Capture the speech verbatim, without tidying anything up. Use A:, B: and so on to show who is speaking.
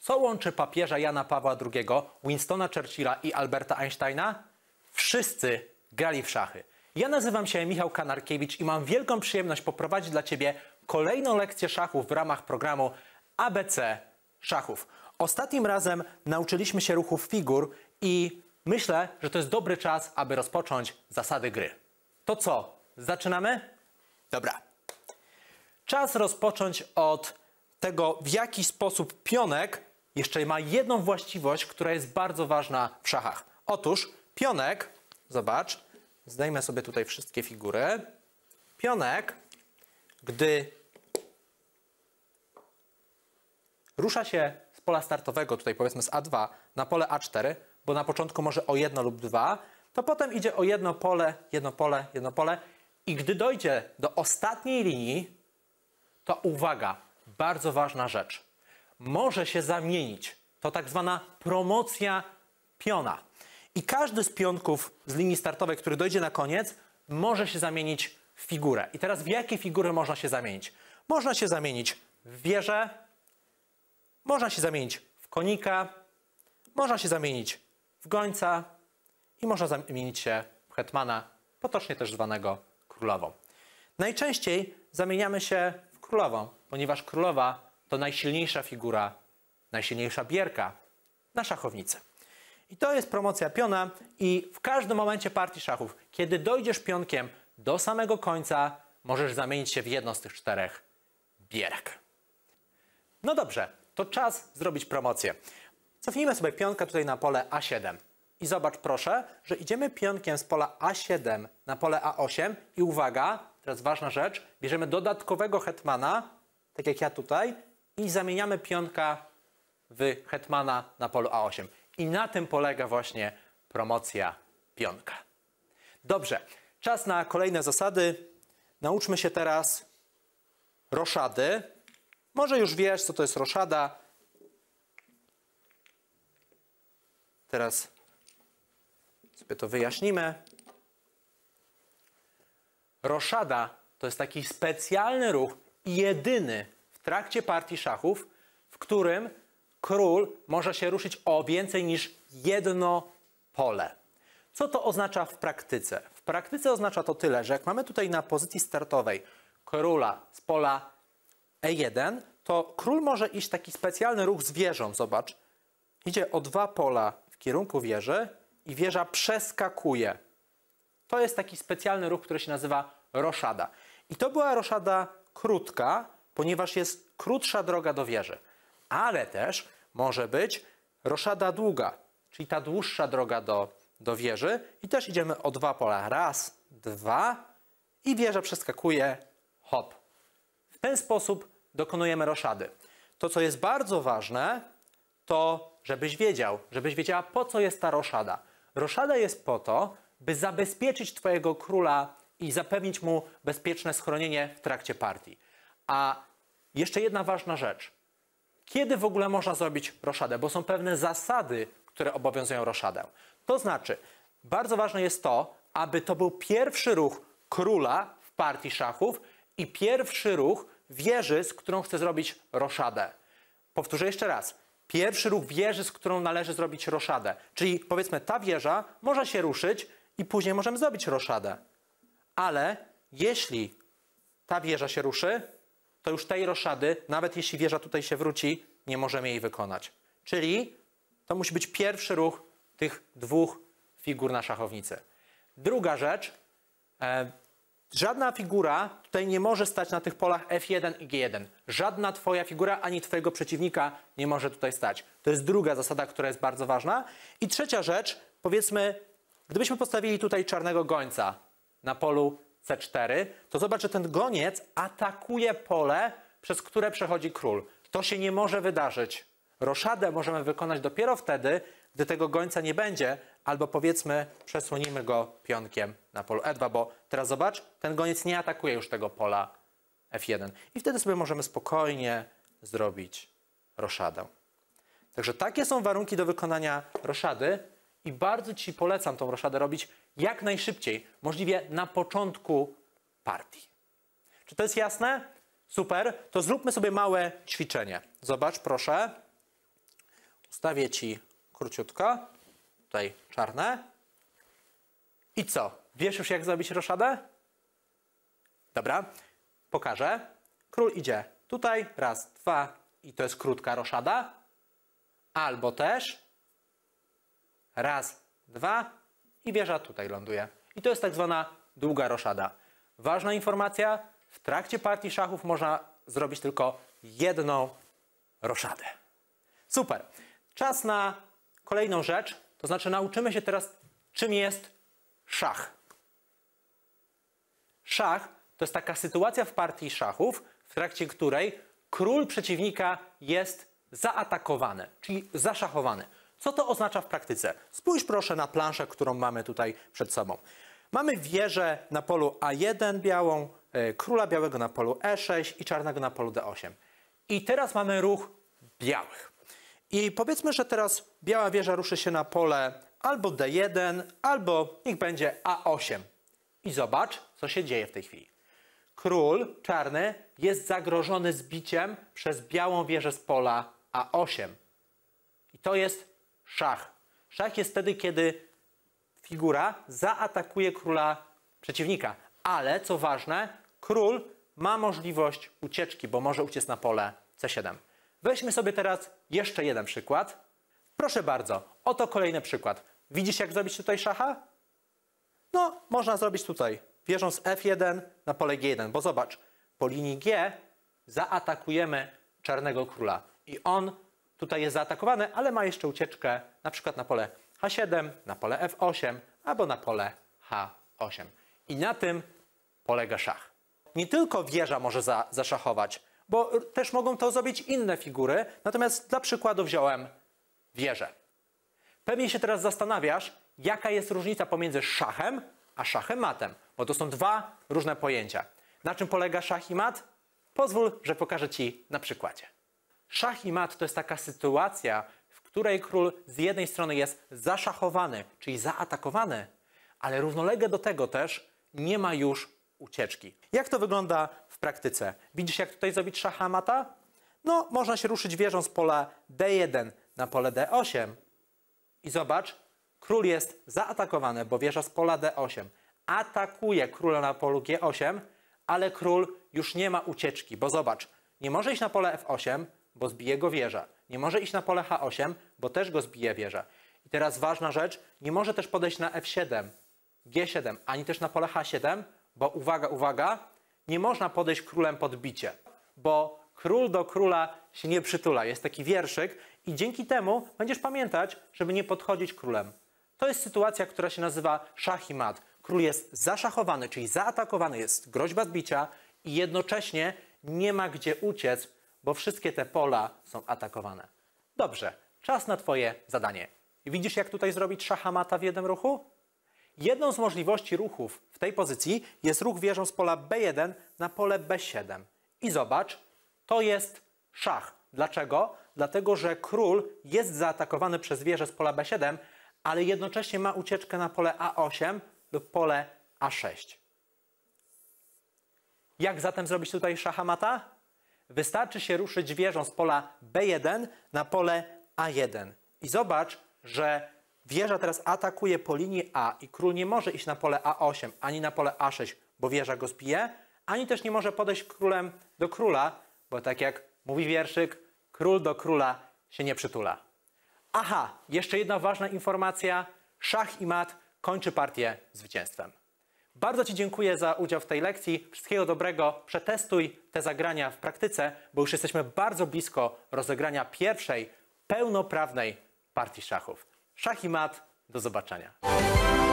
A: Co łączy papieża Jana Pawła drugiego, Winstona Churchilla i Alberta Einsteina? Wszyscy grali w szachy. Ja nazywam się Michał Kanarkiewicz i mam wielką przyjemność poprowadzić dla Ciebie kolejną lekcję szachów w ramach programu A B C Szachów. Ostatnim razem nauczyliśmy się ruchów figur i myślę, że to jest dobry czas, aby rozpocząć zasady gry. To co? Zaczynamy? Dobra. Czas rozpocząć od tego, w jaki sposób pionek jeszcze ma jedną właściwość, która jest bardzo ważna w szachach. Otóż pionek, zobacz, zdejmę sobie tutaj wszystkie figury. Pionek, gdy rusza się z pola startowego, tutaj powiedzmy z A dwa, na pole A cztery, bo na początku może o jedno lub dwa, to potem idzie o jedno pole, jedno pole, jedno pole i gdy dojdzie do ostatniej linii, to uwaga, bardzo ważna rzecz. Może się zamienić. To tak zwana promocja piona. I każdy z pionków z linii startowej, który dojdzie na koniec, może się zamienić w figurę. I teraz w jakie figury można się zamienić? Można się zamienić w wieżę, można się zamienić w konika, można się zamienić w gońca i można zamienić się w hetmana, potocznie też zwanego królową. Najczęściej zamieniamy się w królową, ponieważ królowa to najsilniejsza figura, najsilniejsza bierka na szachownicy. I to jest promocja piona i w każdym momencie partii szachów, kiedy dojdziesz pionkiem do samego końca, możesz zamienić się w jedną z tych czterech bierek. No dobrze, to czas zrobić promocję. Cofnijmy sobie pionka tutaj na pole A siedem. I zobacz proszę, że idziemy pionkiem z pola A siedem na pole A osiem i uwaga, teraz ważna rzecz, bierzemy dodatkowego hetmana, tak jak ja tutaj, i zamieniamy pionka w hetmana na polu A osiem. I na tym polega właśnie promocja pionka. Dobrze, czas na kolejne zasady. Nauczmy się teraz roszady. Może już wiesz, co to jest roszada. Teraz sobie to wyjaśnimy. Roszada to jest taki specjalny ruch i jedyny w trakcie partii szachów, w którym król może się ruszyć o więcej niż jedno pole. Co to oznacza w praktyce? W praktyce oznacza to tyle, że jak mamy tutaj na pozycji startowej króla z pola E jeden, to król może iść taki specjalny ruch z wieżą. Zobacz, idzie o dwa pola w kierunku wieży i wieża przeskakuje. To jest taki specjalny ruch, który się nazywa roszada. I to była roszada krótka, ponieważ jest krótsza droga do wieży. Ale też może być roszada długa, czyli ta dłuższa droga do, do wieży. I też idziemy o dwa pola. Raz, dwa i wieża przeskakuje, hop. W ten sposób dokonujemy roszady. To, co jest bardzo ważne, to żebyś wiedział, żebyś wiedziała, po co jest ta roszada. Roszada jest po to, by zabezpieczyć twojego króla i zapewnić mu bezpieczne schronienie w trakcie partii. A jeszcze jedna ważna rzecz. Kiedy w ogóle można zrobić roszadę? Bo są pewne zasady, które obowiązują roszadę. To znaczy, bardzo ważne jest to, aby to był pierwszy ruch króla w partii szachów i pierwszy ruch wieży, z którą chce zrobić roszadę. Powtórzę jeszcze raz. Pierwszy ruch wieży, z którą należy zrobić roszadę. Czyli powiedzmy, ta wieża może się ruszyć i później możemy zrobić roszadę. Ale jeśli ta wieża się ruszy, to już tej roszady, nawet jeśli wieża tutaj się wróci, nie możemy jej wykonać. Czyli to musi być pierwszy ruch tych dwóch figur na szachownicy. Druga rzecz, e, żadna figura tutaj nie może stać na tych polach F jeden i G jeden. Żadna twoja figura ani twojego przeciwnika nie może tutaj stać. To jest druga zasada, która jest bardzo ważna. I trzecia rzecz, powiedzmy, gdybyśmy postawili tutaj czarnego gońca na polu C cztery, to zobacz, że ten goniec atakuje pole, przez które przechodzi król. To się nie może wydarzyć. Roszadę możemy wykonać dopiero wtedy, gdy tego gońca nie będzie, albo powiedzmy przesłonimy go pionkiem na polu E dwa, bo teraz zobacz, ten goniec nie atakuje już tego pola F jeden. I wtedy sobie możemy spokojnie zrobić roszadę. Także takie są warunki do wykonania roszady i bardzo Ci polecam tą roszadę robić jak najszybciej, możliwie na początku partii. Czy to jest jasne? Super. To zróbmy sobie małe ćwiczenie. Zobacz, proszę. Ustawię ci króciutko. Tutaj czarne. I co? Wiesz już, jak zrobić roszadę? Dobra, pokażę. Król idzie tutaj, raz, dwa i to jest krótka roszada. Albo też raz, dwa i wieża tutaj ląduje. I to jest tak zwana długa roszada. Ważna informacja, w trakcie partii szachów można zrobić tylko jedną roszadę. Super. Czas na kolejną rzecz, to znaczy nauczymy się teraz, czym jest szach. Szach to jest taka sytuacja w partii szachów, w trakcie której król przeciwnika jest zaatakowany, czyli zaszachowany. Co to oznacza w praktyce? Spójrz proszę na planszę, którą mamy tutaj przed sobą. Mamy wieżę na polu A jeden białą, króla białego na polu E sześć i czarnego na polu D osiem. I teraz mamy ruch białych. I powiedzmy, że teraz biała wieża ruszy się na pole albo D jeden, albo niech będzie A osiem. I zobacz, co się dzieje w tej chwili. Król czarny jest zagrożony zbiciem przez białą wieżę z pola A osiem. I to jest szach. Szach jest wtedy, kiedy figura zaatakuje króla przeciwnika. Ale, co ważne, król ma możliwość ucieczki, bo może uciec na pole C siedem. Weźmy sobie teraz jeszcze jeden przykład. Proszę bardzo, oto kolejny przykład. Widzisz, jak zrobić tutaj szacha? No, można zrobić tutaj wieżą z F jeden na pole G jeden, bo zobacz, po linii G zaatakujemy czarnego króla. I on tutaj jest zaatakowany, ale ma jeszcze ucieczkę na przykład na pole H siedem, na pole F osiem albo na pole H osiem. I na tym polega szach. Nie tylko wieża może za, zaszachować, bo też mogą to zrobić inne figury, natomiast dla przykładu wziąłem wieżę. Pewnie się teraz zastanawiasz, jaka jest różnica pomiędzy szachem a szachematem, bo to są dwa różne pojęcia. Na czym polega szach i mat? Pozwól, że pokażę ci na przykładzie. Szach i mat to jest taka sytuacja, w której król z jednej strony jest zaszachowany, czyli zaatakowany, ale równolegle do tego też nie ma już ucieczki. Jak to wygląda w praktyce? Widzisz, jak tutaj zrobić szacha mata? No, można się ruszyć wieżą z pola D jeden na pole D osiem i zobacz, król jest zaatakowany, bo wieża z pola D osiem atakuje króla na polu G osiem, ale król już nie ma ucieczki, bo zobacz, nie może iść na pole F osiem, bo zbije go wieża. Nie może iść na pole H osiem, bo też go zbije wieża. I teraz ważna rzecz, nie może też podejść na F siedem, G siedem, ani też na pole H siedem, bo uwaga, uwaga, nie można podejść królem pod bicie, bo król do króla się nie przytula. Jest taki wierszyk i dzięki temu będziesz pamiętać, żeby nie podchodzić królem. To jest sytuacja, która się nazywa szach i mat. Król jest zaszachowany, czyli zaatakowany, jest groźba zbicia i jednocześnie nie ma gdzie uciec, bo wszystkie te pola są atakowane. Dobrze, czas na twoje zadanie. Widzisz, jak tutaj zrobić szacha mata w jednym ruchu? Jedną z możliwości ruchów w tej pozycji jest ruch wieżą z pola B jeden na pole B siedem. I zobacz, to jest szach. Dlaczego? Dlatego, że król jest zaatakowany przez wieżę z pola B siedem, ale jednocześnie ma ucieczkę na pole A osiem lub pole A sześć. Jak zatem zrobić tutaj szacha mata? Wystarczy się ruszyć wieżą z pola B jeden na pole A jeden. I zobacz, że wieża teraz atakuje po linii A i król nie może iść na pole A osiem ani na pole A sześć, bo wieża go zbije, ani też nie może podejść królem do króla, bo tak jak mówi wierszyk, król do króla się nie przytula. Aha, jeszcze jedna ważna informacja. Szach i mat kończy partię zwycięstwem. Bardzo ci dziękuję za udział w tej lekcji. Wszystkiego dobrego. Przetestuj te zagrania w praktyce, bo już jesteśmy bardzo blisko rozegrania pierwszej, pełnoprawnej partii szachów. Szach i mat. Do zobaczenia.